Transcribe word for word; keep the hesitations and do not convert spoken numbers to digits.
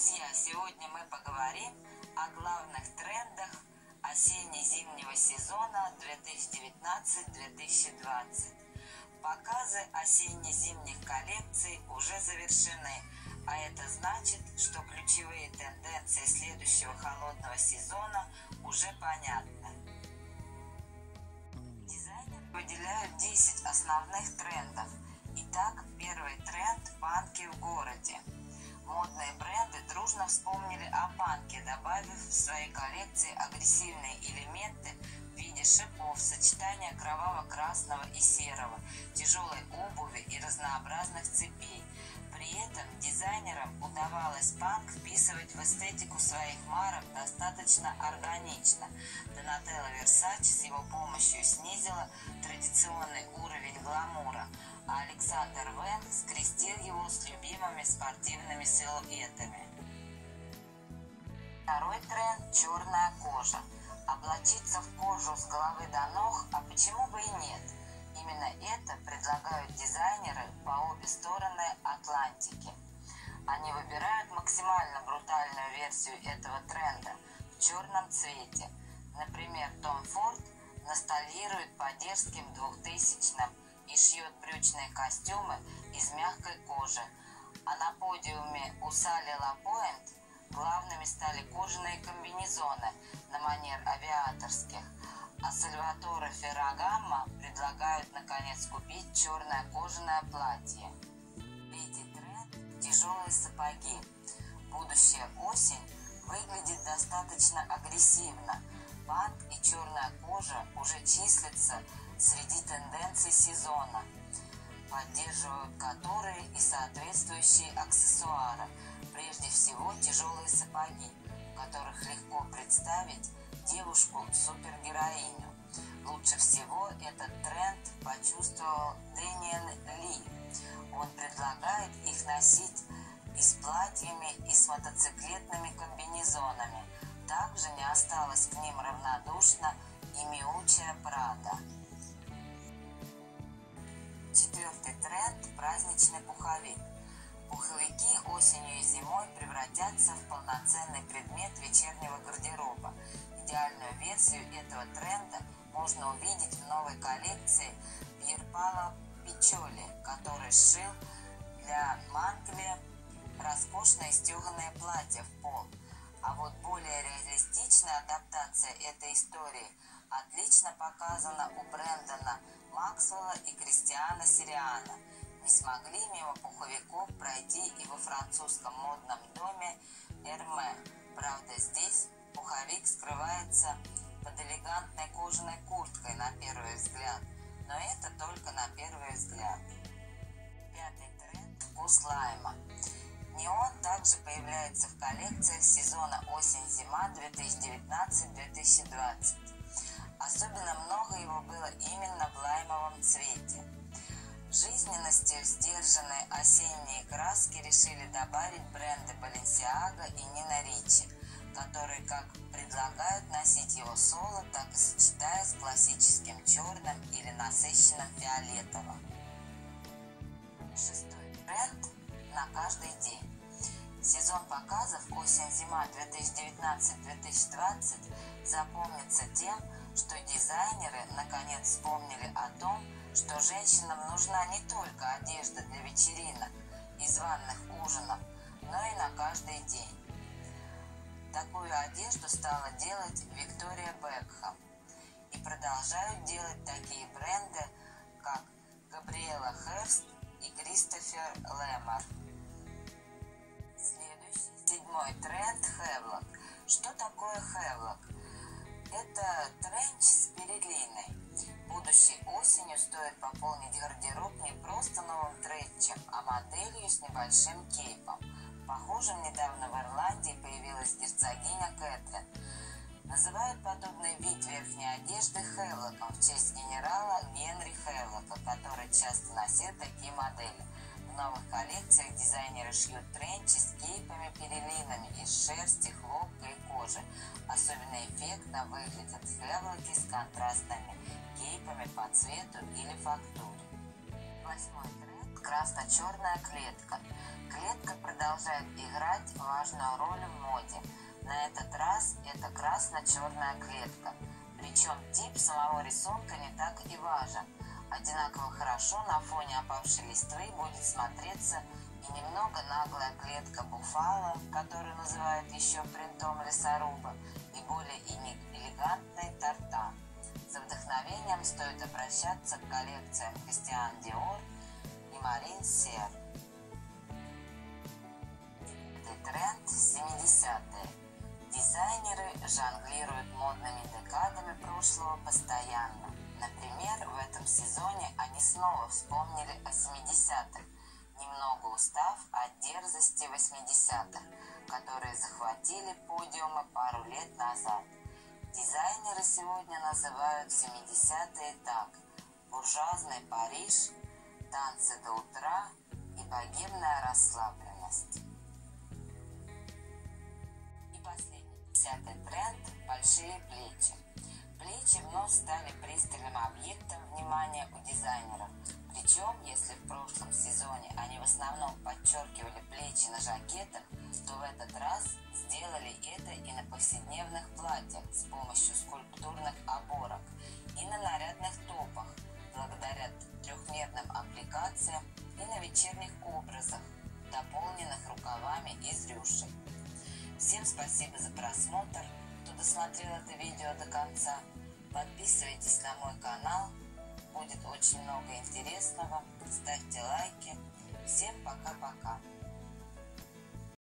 Друзья, сегодня мы поговорим о главных трендах осенне-зимнего сезона две тысячи девятнадцать — две тысячи двадцать. Показы осенне-зимних коллекций уже завершены, а это значит, что ключевые тенденции следующего холодного сезона уже понятны. Дизайнеры выделяют десять основных трендов. Итак, первый тренд – панки в городе. Модные бренды дружно вспомнили о панке, добавив в свои коллекции агрессивные элементы в виде шипов, сочетания кроваво-красного и серого, тяжелой обуви и разнообразных цепей. При этом дизайнерам удавалось панк вписывать в эстетику своих марок достаточно органично. Донателло Версаче с его помощью снизила традиционный уровень гламура, а Александр Вэн скрестил его с любимыми спортивными силуэтами. Второй тренд – черная кожа. Облачиться в кожу с головы до ног, а почему бы и нет? Именно это предлагают дизайнеры по обе стороны Атлантики. Они выбирают максимально брутальную версию этого тренда в черном цвете. Например, Том Форд ностальгирует по дерзким двухтысячным и шьет брючные костюмы из мягкой кожи, а на подиуме у Салли Лапоинт главными стали кожаные комбинезоны на манер авиаторских, а Сальваторе Феррагамма предлагают наконец купить черное кожаное платье. Третий тренд – тяжелые сапоги. Будущая осень выглядит достаточно агрессивно. Панк и черная кожа уже числятся среди тенденций сезона, поддерживают которые и соответствующие аксессуары, прежде всего тяжелые сапоги, в которых легко представить девушку-супергероиню. Лучше всего этот тренд почувствовал Дэниел Ли. Он предлагает их носить и с платьями, и с мотоциклетными комбинезонами. Также не осталась к ним равнодушна и Миуччио Прада. Четвертый тренд – праздничный пуховик. Пуховики осенью и зимой превратятся в полноценный предмет вечернего гардероба. Идеальную версию этого тренда можно увидеть в новой коллекции Пьерпало Пичоли, который сшил для Манкеле роскошное стеганое платье в пол. А вот более реалистичная адаптация этой истории отлично показана у Брэндона Максвелла и Кристиана Сириана. Не смогли мимо пуховиков пройти и во французском модном доме Эрме. Правда, здесь пуховик скрывается под элегантной кожаной курткой на первый взгляд, но это только на первый взгляд. Пятый тренд – вкус лайма. Неон также появляется в коллекциях сезона осень-зима две тысячи девятнадцать — две тысячи двадцать. Особенно много его было именно в лаймовом цвете. Жизненностью сдержанные осенние краски решили добавить бренды Balenciaga и Nina Ricci, которые как предлагают носить его соло, так и сочетая с классическим черным или насыщенным фиолетовым. Шестой тренд – на каждый день. Сезон показов осень-зима две тысячи девятнадцать — две тысячи двадцать запомнится тем, что дизайнеры наконец вспомнили о том, что женщинам нужна не только одежда для вечеринок и званых ужинов, но и на каждый день. Такую одежду стала делать Виктория Бекхэм, и продолжают делать такие бренды, как Габриэла Херст и Кристофер Лемар. Следующий, седьмой тренд – хевлок. Что такое хевлок? Это тренч с передлиной. Будущей осенью стоит пополнить гардероб не просто новым тренчем, а моделью с небольшим кейпом. Похожим недавно в Ирландии появилась герцогиня Кэтрин. Называют подобный вид верхней одежды хевлоком в честь генерала Генри Хевлока, который часто носил такие модели. В новых коллекциях дизайнеры шьют тренчи с кейпами-переливами из шерсти, хлопка и кожи. Особенно эффектно выглядят хевлоки с контрастными кейпами по цвету или фактуре. Восьмой тренд – красно-черная клетка. Клетка продолжает продолжает играть важную роль в моде. На этот раз это красно-черная клетка. Причем тип самого рисунка не так и важен. Одинаково хорошо на фоне опавшей листвы будет смотреться и немного наглая клетка буфало, которую называют еще принтом лесоруба, и более элегантный тартан. За вдохновением стоит обращаться к коллекциям Кристиан Диор и Марин Сер. Это тренд семидесятые. Дизайнеры жонглируют модными декадами прошлого постоянно. Например, в этом сезоне они снова вспомнили о семидесятых, немного устав от дерзости восьмидесятых, которые захватили подиумы пару лет назад. Дизайнеры сегодня называют семидесятые так: буржуазный Париж, танцы до утра и богемная расслабленность. И последний, десятый тренд – большие плечи. Плечи вновь стали пристальным объектом внимания у дизайнеров. Причем, если в прошлом сезоне они в основном подчеркивали плечи на жакетах, то в этот раз сделали это и на повседневных платьях с помощью скульптурных оборок, и на нарядных топах, благодаря трехмерным аппликациям, и на вечерних образах, дополненных рукавами из рюшей. Всем спасибо за просмотр, кто досмотрел это видео до конца. Подписывайтесь на мой канал, будет очень много интересного. Ставьте лайки. Всем пока-пока.